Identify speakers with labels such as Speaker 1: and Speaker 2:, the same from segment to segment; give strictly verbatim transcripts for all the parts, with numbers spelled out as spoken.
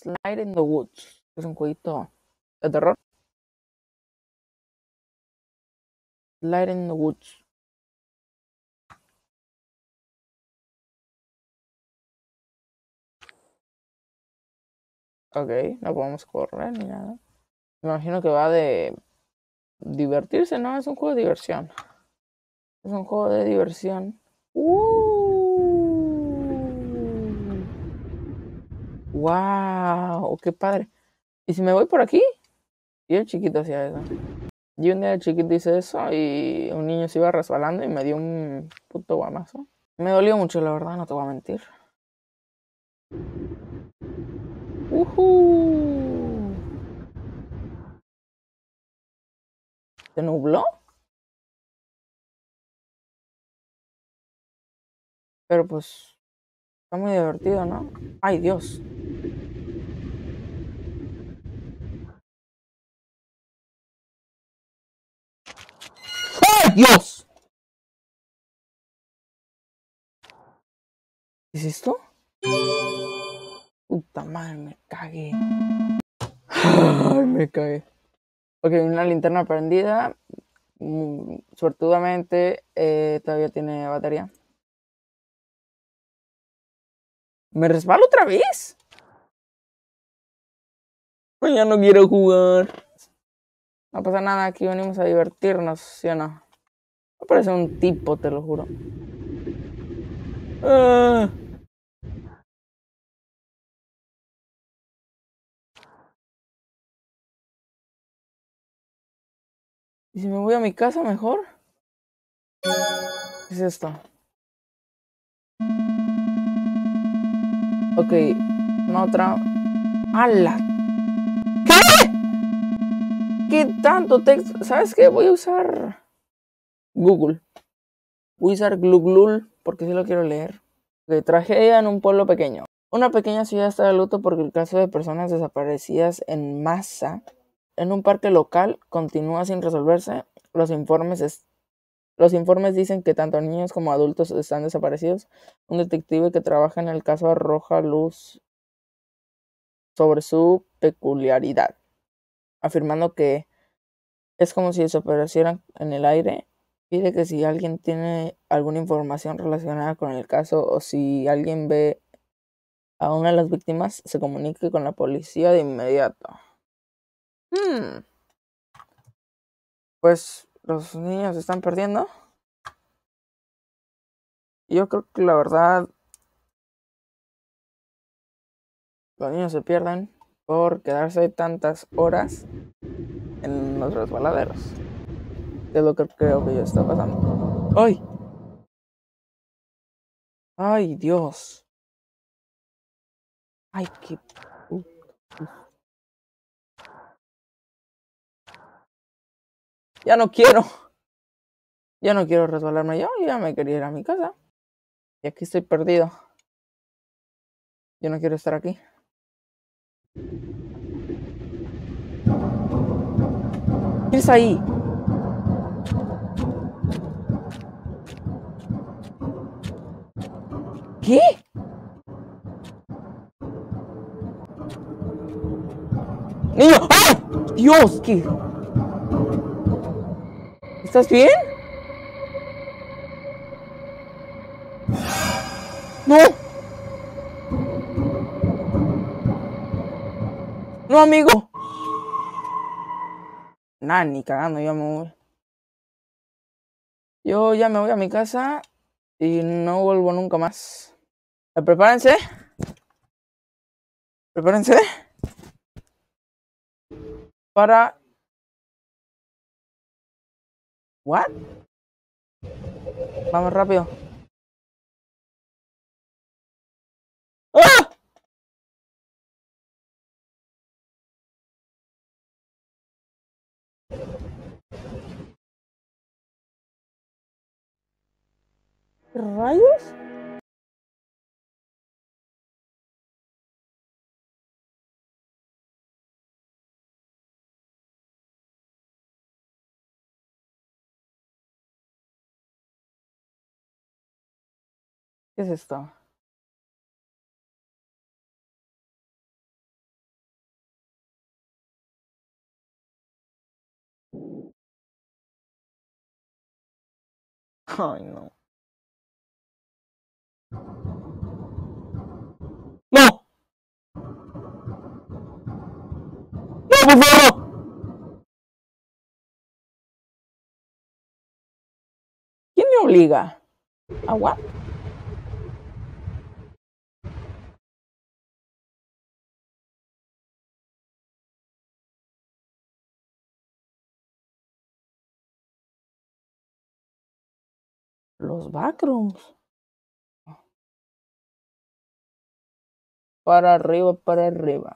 Speaker 1: Slide in the Woods. Es un jueguito de terror. Slide in the Woods. Ok, no podemos correr ni nada. Me imagino que va de divertirse, ¿no? Es un juego de diversión. Es un juego de diversión. Uh, ¡Wow! ¡Qué padre! ¿Y si me voy por aquí? Y el chiquito hacía eso. Y un día el chiquito hice eso y un niño se iba resbalando y me dio un puto guamazo. Me dolió mucho, la verdad, no te voy a mentir. ¡Uhú! ¿Se nubló? Pero pues está muy divertido, ¿no? ¡Ay, Dios! ¡Ay, Dios! ¿Qué es esto? Puta madre, me cagué. Ay, me cagué. Ok, una linterna prendida. Mm, suertudamente eh, todavía tiene batería. ¿Me resbalo otra vez? Ay, ya no quiero jugar. No pasa nada, aquí venimos a divertirnos, ¿sí o no? Me parece un tipo, te lo juro. Ah. ¿Y si me voy a mi casa mejor? ¿Qué es esto? Ok, una otra. ¡Hala! ¿Qué? ¿Qué tanto texto? ¿Sabes qué? Voy a usar Google. Voy a usar Google porque sí lo quiero leer. Okay, tragedia en un pueblo pequeño. Una pequeña ciudad está de luto porque el caso de personas desaparecidas en masa en un parque local continúa sin resolverse. Los informes, es, los informes dicen que tanto niños como adultos están desaparecidos. Un detective que trabaja en el caso arroja luz sobre su peculiaridad, afirmando que es como si desaparecieran en el aire. Pide que si alguien tiene alguna información relacionada con el caso o si alguien ve a una de las víctimas, se comunique con la policía de inmediato. Hmm. Pues los niños se están perdiendo. Yo creo que la verdad los niños se pierden por quedarse tantas horas en los resbaladeros. Es lo que creo que ya está pasando. ¡Ay! ¡Ay, Dios! ¡Ay, qué... Uh, uh. Ya no quiero. Ya no quiero resbalarme yo. Ya me quería ir a mi casa. Y aquí estoy perdido. Yo no quiero estar aquí. ¿Qué es ahí? ¿Qué? ¡Niño! ¡Ah! ¡Dios! ¿Qué? ¿Estás bien? ¡No! ¡No, amigo! Nah, ni cagando, ya me voy. Yo ya me voy a mi casa y no vuelvo nunca más. Prepárense. Prepárense para... ¿What? Vamos rápido. ¡Ah! ¿Qué rayos? ¿Qué es esto? Ay, no. ¡No! ¡No, por favor! ¿Quién me obliga? ¿A what? Los backrooms. Para arriba, para arriba.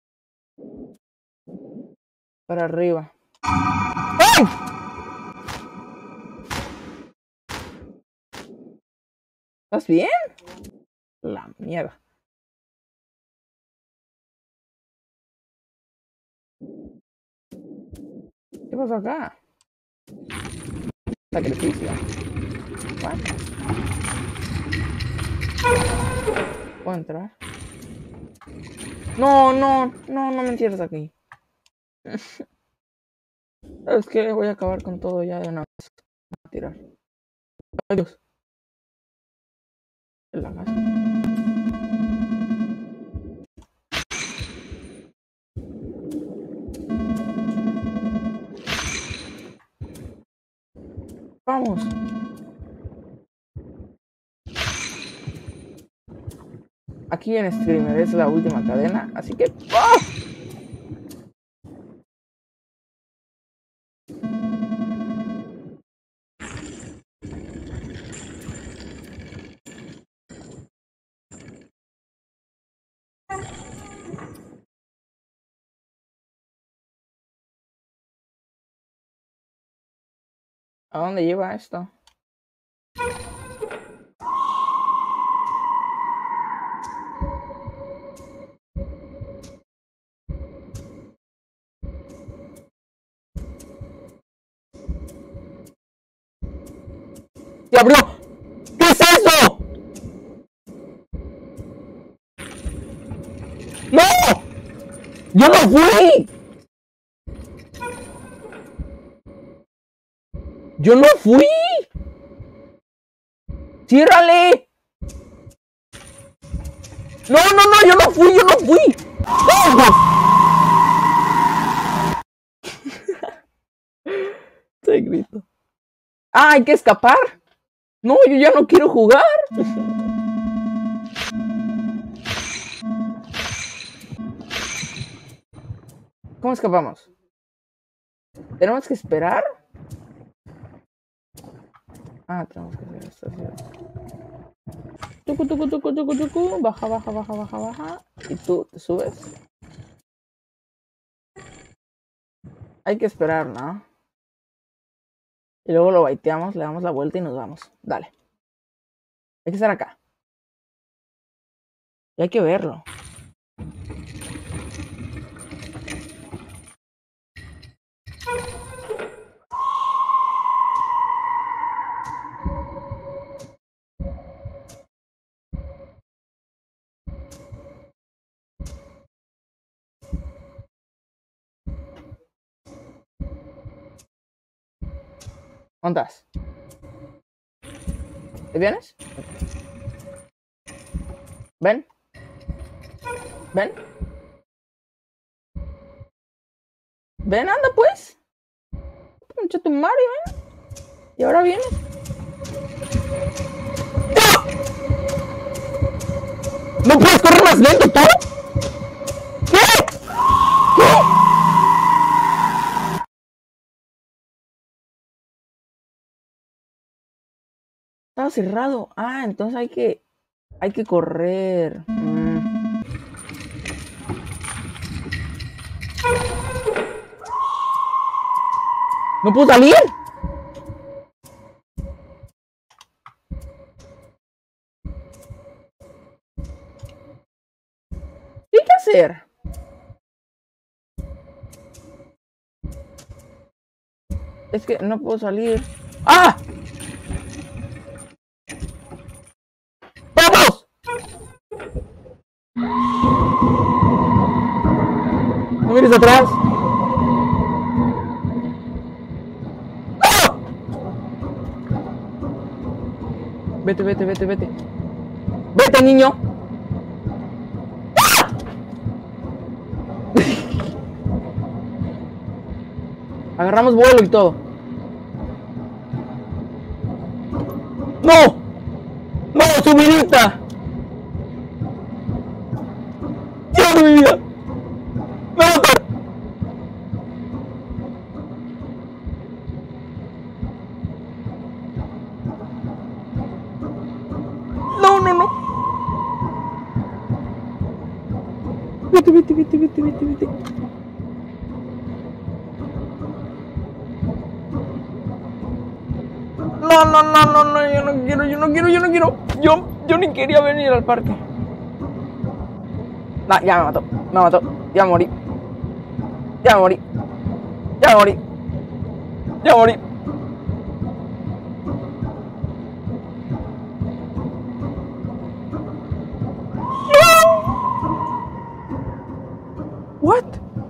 Speaker 1: Para arriba. ¡Ay! ¿Estás bien? La mierda. ¿Qué pasó acá? Sacrificio. ¿What? ¿Puedo entrar? No, no, no, no me encierres aquí. ¿Sabes qué? Voy a acabar con todo ya de una vez. Voy a tirar. Adiós. En la casa. Vamos. Aquí en Screamer es la última cadena, así que ¡ah! ¿A dónde lleva esto? ¡Se abrió! ¿Qué es eso? ¡No! ¡Yo no fui! ¡Yo no fui! ¡Ciérrale! ¡No, no, no! ¡Yo no fui! ¡Yo no fui! Te grito. ¡Ah, hay que escapar! No, yo ya no quiero jugar. ¿Cómo escapamos? ¿Tenemos que esperar? Ah, tenemos que hacer esto, ¿cierto? Tucu, tucu, tucu, tucu, tucu. Baja, baja, baja, baja, baja. Y tú te subes. Hay que esperar, ¿no? Y luego lo baiteamos, le damos la vuelta y nos vamos. Dale. Hay que estar acá. Y hay que verlo. ¿Dónde estás? ¿Te vienes? Ven. Ven. Ven, anda pues. Mucha tu Mario, ven. Y ahora viene. ¿No puedes correr más lento tú? ¿Qué? ¿Qué? Estaba cerrado. Ah, entonces hay que... Hay que correr. Mm. ¿No puedo salir? ¿Qué hay que hacer? Es que no puedo salir. ¡Ah! ¡Vamos! No mires atrás. ¡Ah! Vete, vete, vete, vete. ¡Vete, niño! ¡Ah! Agarramos vuelo y todo. ¡No! ¡No, su vinita! ¡Dios de mi vida! ¡Me va a matar! ¡No, no, no! Vete, vete, vete, vete, vete, vete. No, no, no, no, no, yo no quiero, yo no quiero, yo no quiero. Yo, yo ni quería venir al parque. Nah, ya me mató, me mató, ya morí. Ya morí. Ya morí. Ya morí. What?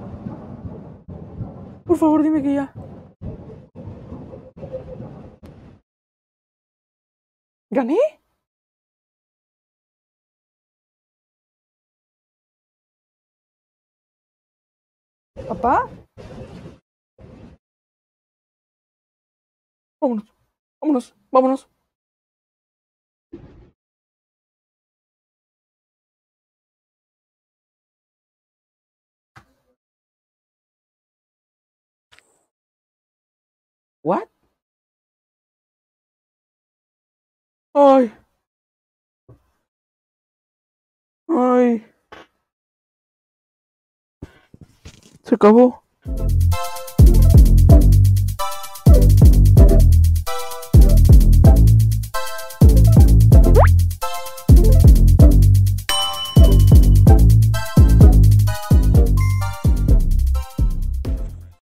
Speaker 1: Por favor, dime que ya. ¿Gané? ¿Papá? Vámonos, vámonos, vámonos. What? Ay. Ay. Se acabó.